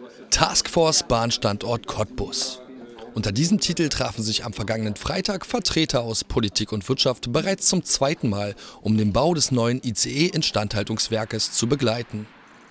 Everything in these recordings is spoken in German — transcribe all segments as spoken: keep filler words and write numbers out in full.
Taskforce Bahnstandort Cottbus. Unter diesem Titel trafen sich am vergangenen Freitag Vertreter aus Politik und Wirtschaft bereits zum zweiten Mal, um den Bau des neuen I C E-Instandhaltungswerkes zu begleiten.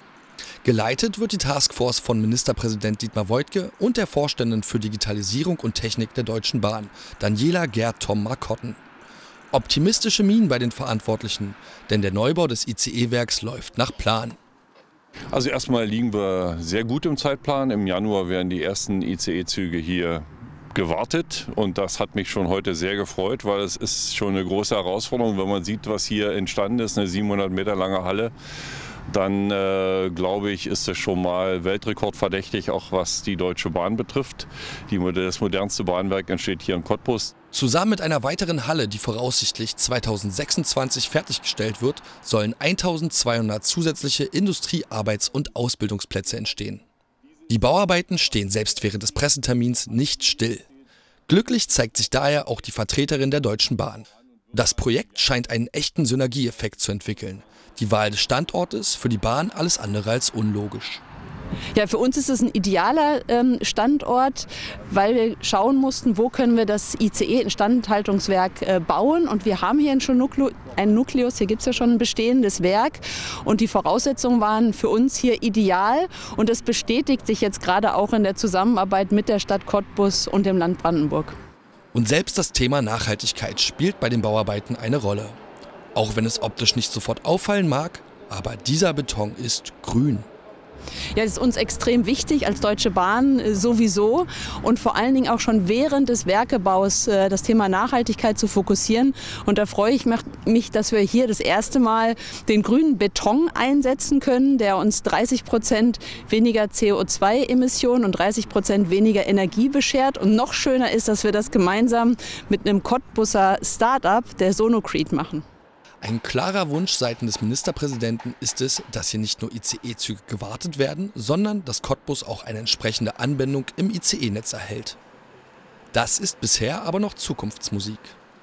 Geleitet wird die Taskforce von Ministerpräsident Dietmar Woidke und der Vorständin für Digitalisierung und Technik der Deutschen Bahn, Daniela Gerd-Thom-Markotten. Optimistische Mienen bei den Verantwortlichen, denn der Neubau des I C E-Werks läuft nach Plan. Also erstmal liegen wir sehr gut im Zeitplan. Im Januar werden die ersten I C E-Züge hier gewartet und das hat mich schon heute sehr gefreut, weil es ist schon eine große Herausforderung, wenn man sieht, was hier entstanden ist, eine siebenhundert Meter lange Halle. Dann äh, glaube ich, ist es schon mal weltrekordverdächtig, auch was die Deutsche Bahn betrifft. Die, das modernste Bahnwerk entsteht hier in Cottbus. Zusammen mit einer weiteren Halle, die voraussichtlich zweitausendsechsundzwanzig fertiggestellt wird, sollen eintausendzweihundert zusätzliche Industrie-, Arbeits- und Ausbildungsplätze entstehen. Die Bauarbeiten stehen selbst während des Pressetermins nicht still. Glücklich zeigt sich daher auch die Vertreterin der Deutschen Bahn. Das Projekt scheint einen echten Synergieeffekt zu entwickeln. Die Wahl des Standortes für die Bahn alles andere als unlogisch. Ja, für uns ist es ein idealer ähm, Standort, weil wir schauen mussten, wo können wir das I C E-Instandhaltungswerk äh, bauen. Und wir haben hier schon Nukle ein Nukleus, hier gibt es ja schon ein bestehendes Werk. Und die Voraussetzungen waren für uns hier ideal. Und das bestätigt sich jetzt gerade auch in der Zusammenarbeit mit der Stadt Cottbus und dem Land Brandenburg. Und selbst das Thema Nachhaltigkeit spielt bei den Bauarbeiten eine Rolle. Auch wenn es optisch nicht sofort auffallen mag, aber dieser Beton ist grün. Ja, das ist uns extrem wichtig als Deutsche Bahn sowieso und vor allen Dingen auch schon während des Werkebaus das Thema Nachhaltigkeit zu fokussieren. Und da freue ich mich, dass wir hier das erste Mal den grünen Beton einsetzen können, der uns dreißig Prozent weniger C O zwei Emissionen und dreißig Prozent weniger Energie beschert. Und noch schöner ist, dass wir das gemeinsam mit einem Cottbuser Start-up, der Sonocrete, machen. Ein klarer Wunsch seitens des Ministerpräsidenten ist es, dass hier nicht nur I C E-Züge gewartet werden, sondern dass Cottbus auch eine entsprechende Anbindung im I C E-Netz erhält. Das ist bisher aber noch Zukunftsmusik.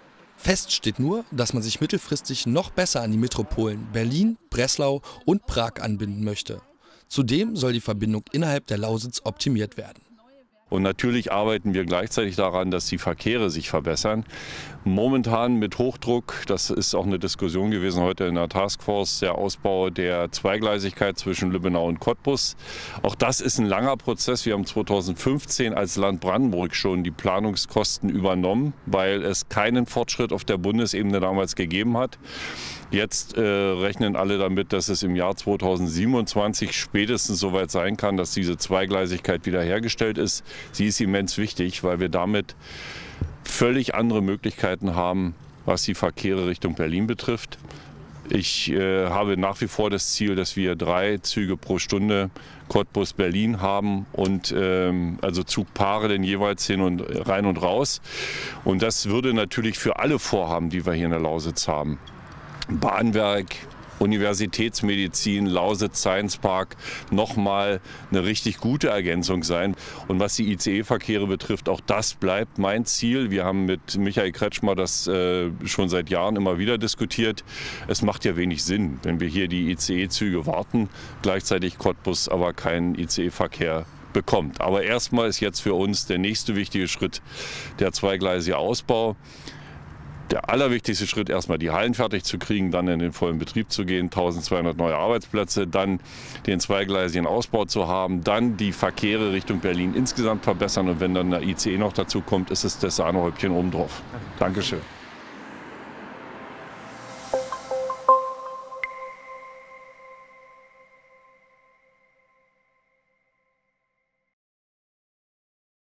Fest steht nur, dass man sich mittelfristig noch besser an die Metropolen Berlin, Breslau und Prag anbinden möchte. Zudem soll die Verbindung innerhalb der Lausitz optimiert werden. Und natürlich arbeiten wir gleichzeitig daran, dass die Verkehre sich verbessern. Momentan mit Hochdruck, das ist auch eine Diskussion gewesen heute in der Taskforce, der Ausbau der Zweigleisigkeit zwischen Lübbenau und Cottbus. Auch das ist ein langer Prozess. Wir haben zweitausendfünfzehn als Land Brandenburg schon die Planungskosten übernommen, weil es keinen Fortschritt auf der Bundesebene damals gegeben hat. Jetzt äh, rechnen alle damit, dass es im Jahr zweitausendsiebenundzwanzig spätestens soweit sein kann, dass diese Zweigleisigkeit wiederhergestellt ist. Sie ist immens wichtig, weil wir damit völlig andere Möglichkeiten haben, was die Verkehre Richtung Berlin betrifft. Ich äh, habe nach wie vor das Ziel, dass wir drei Züge pro Stunde Cottbus Berlin haben und ähm, also Zugpaare denn jeweils hin und rein und raus. Und das würde natürlich für alle Vorhaben, die wir hier in der Lausitz haben, Bahnwerk, Universitätsmedizin, Lausitz Science Park nochmal eine richtig gute Ergänzung sein. Und was die I C E-Verkehre betrifft, auch das bleibt mein Ziel. Wir haben mit Michael Kretschmer das äh, schon seit Jahren immer wieder diskutiert. Es macht ja wenig Sinn, wenn wir hier die I C E-Züge warten, gleichzeitig Cottbus aber keinen I C E-Verkehr bekommt. Aber erstmal ist jetzt für uns der nächste wichtige Schritt der zweigleisige Ausbau. Der allerwichtigste Schritt, erstmal die Hallen fertig zu kriegen, dann in den vollen Betrieb zu gehen, eintausendzweihundert neue Arbeitsplätze, dann den zweigleisigen Ausbau zu haben, dann die Verkehre Richtung Berlin insgesamt verbessern und wenn dann der I C E noch dazu kommt, ist es das Sahnehäubchen obendrauf. Dankeschön.